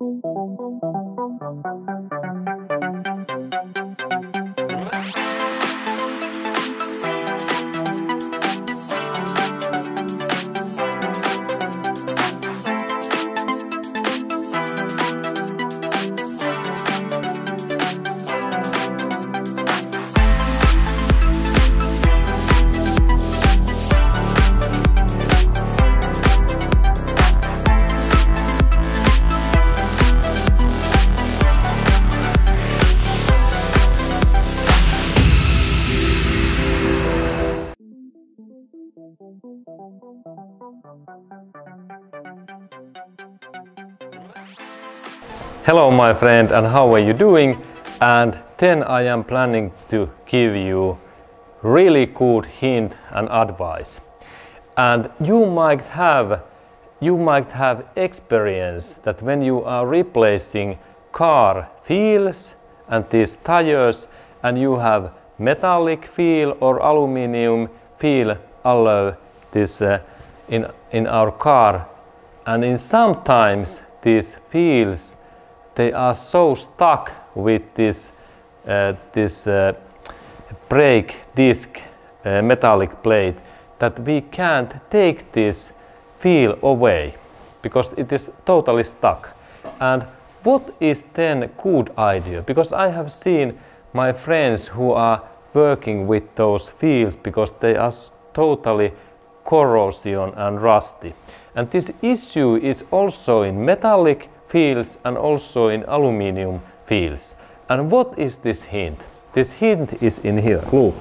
Hello my friend, and how are you doing? And then I am planning to give you really good hint and advice. And you might have experience that when you are replacing car wheels and these tires, and you have metallic wheel or aluminum wheel alloy this in our car, and in sometimes these wheels they are so stuck with this brake disc metallic plate that we can't take this wheel away because it is totally stuck. And what is then good idea? Because I have seen my friends who are working with those wheels because they are totally corrosion and rusty. And this issue is also in metallic wheels and also in aluminum wheels. And what is this hint? This hint is in here. Look.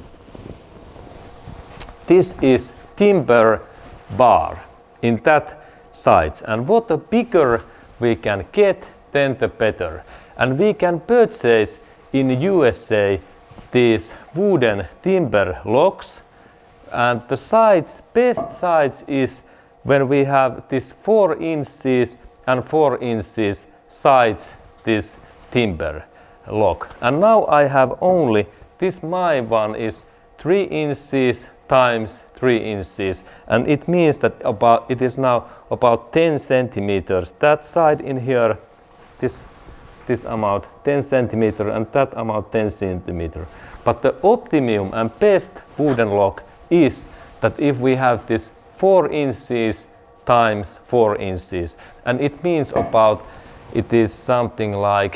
This is timber bar in that sides, and what the bigger we can get, then the better. And we can purchase in USA these wooden timber locks, and the sides, best size is when we have this 4 inches and 4 inches sides this timber lock. And now I have only this, my one is 3 inches times 3 inches, and it means that it is now about 10 centimeters. That side in here, this amount 10 centimeter, and that amount 10 centimeter. But the optimum and best wooden lock is that if we have this 4 inches times 4 inches, and it means it is something like,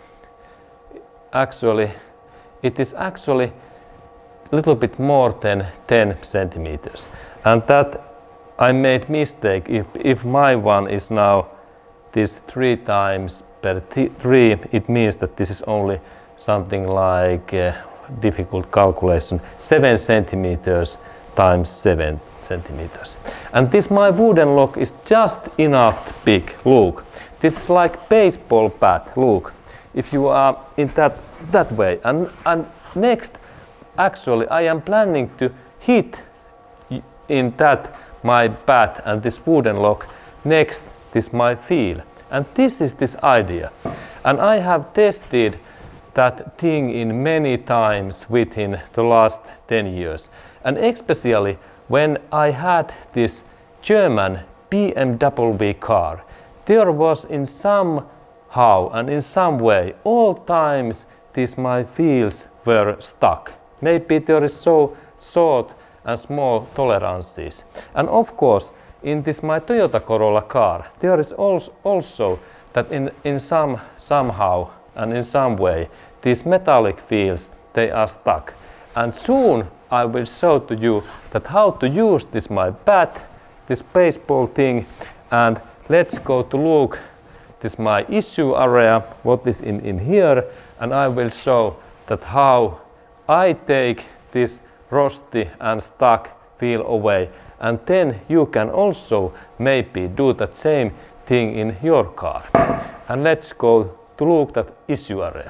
it is actually a little bit more than 10 centimeters. And that I made mistake. If my one is now this 3 times per 3, it means that this is only something like difficult calculation, 7 centimeters times 7 centimeters. And this my wooden lock is just enough big. Look, this is like baseball bat. Look, if you are in that way. And next, actually, I am planning to hit in that my bat and this wooden lock next this my wheel. And this is this idea. And I have tested that thing in many times within the last 10 years. And especially when I had this German BMW car, there was in somehow and in some way all times these my wheels were stuck. Maybe there is so short and small tolerances. And of course, in this my Toyota Corolla car, there is also that in somehow and in some way, these metallic wheels, they are stuck. And soon I will show to you that how to use this my bat, this baseball thing, and let's go to look this my issue area, what is in here, and I will show that how I take this rusty and stuck wheel away, and then you can also maybe do that same thing in your car. And let's go to look that issue area.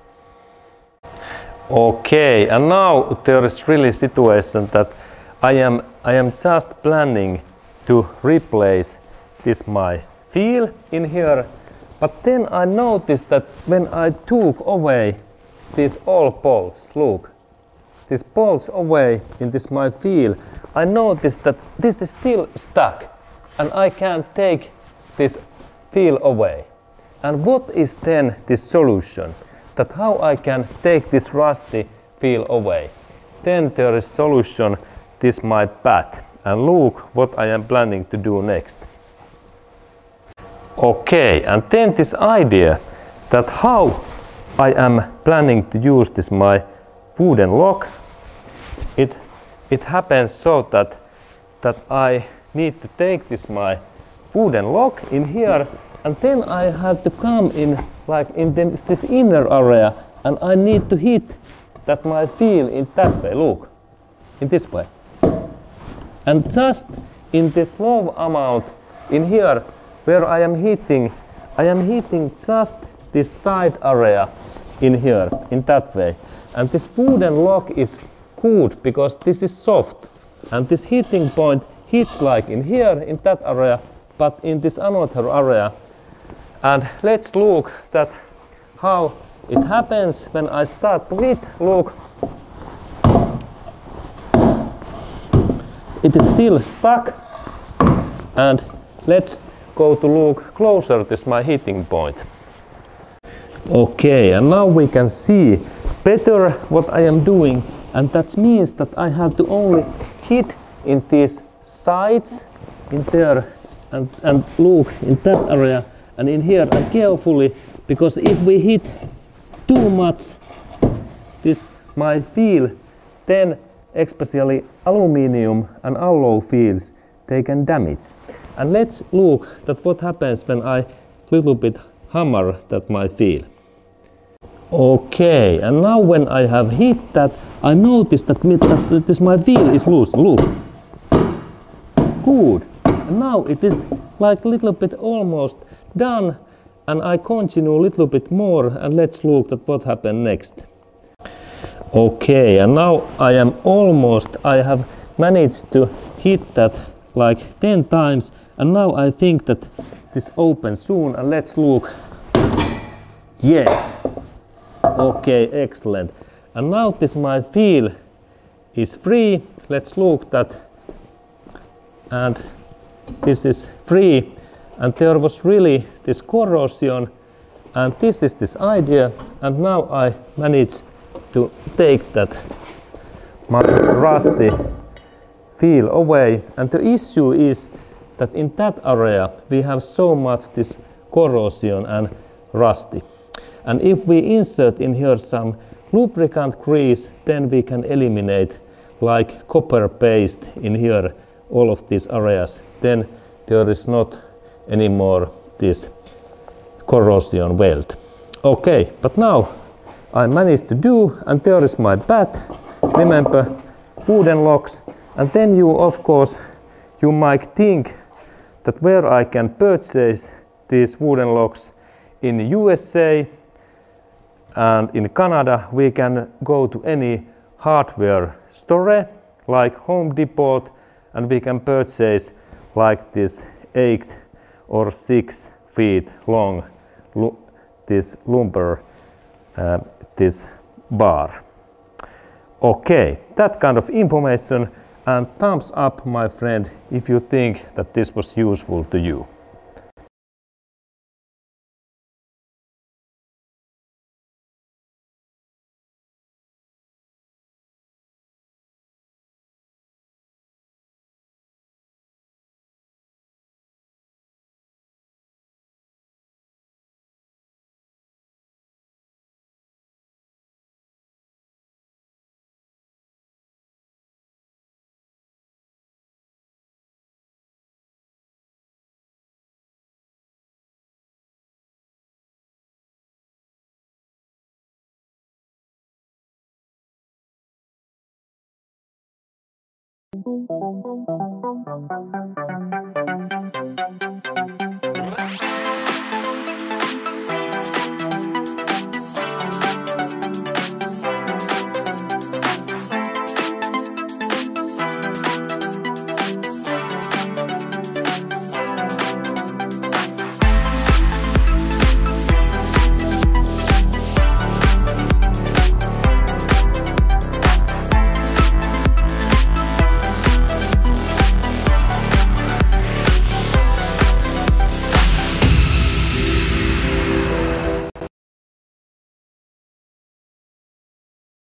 Okay, and now there is really situation that I am just planning to replace this my wheel in here, but then I noticed that when I took away these all bolts, look, these bolts away in this my wheel, I noticed that this is still stuck and I can't take this wheel away. And what is then this solution? That how I can take this rusty feel away. Then there is solution, this my path. And look what I am planning to do next. Okay, and then this idea that how I am planning to use this my wooden lock. It happens so that I need to take this my wooden lock in here, and then I have to come in like in this inner area, and I need to hit that my feel in that way. Look, in this way, and just in this low amount in here where I am hitting just this side area in here in that way. And this wooden lock is good because this is soft, and this hitting point hits like in here in that area, but in this another area. And let's look that how it happens when I start to hit. Look, it is still stuck, and let's go to look closer. This is my hitting point. Okay, and now we can see better what I am doing, and that means that I have to only hit in these sides in there, and look in that area and in here, and carefully, because if we hit too much this my feel, then especially aluminium and alloy fields, they can damage. And let's look that what happens when I little bit hammer that my feel. Okay, and now when I have hit that, I notice that this my feel is loose. Look, good. And now it is like little bit almost done, and I continue a little bit more, and let's look at what happened next. Okay, and now I have managed to hit that like 10 times, and now I think that this opens soon, and let's look. Yes. Okay, excellent. And now this my feel is free. Let's look that, and this is free, and there was really this corrosion, and this is this idea, and now I managed to take that my rusty feel away. And the issue is that in that area we have so much this corrosion and rusty. And if we insert in here some lubricant grease, then we can eliminate like copper paste in here all of these areas. Then there is not anymore this corrosion weld. Okay, but now I managed to do, and there is my bat. Remember, wooden locks. And then you, of course, you might think that where I can purchase these wooden locks. In USA and in Canada, we can go to any hardware store like Home Depot, and we can purchase like this 8 or 6 feet long this lumber, this bar. Okay, that kind of information, and thumbs up, my friend, if you think that this was useful to you.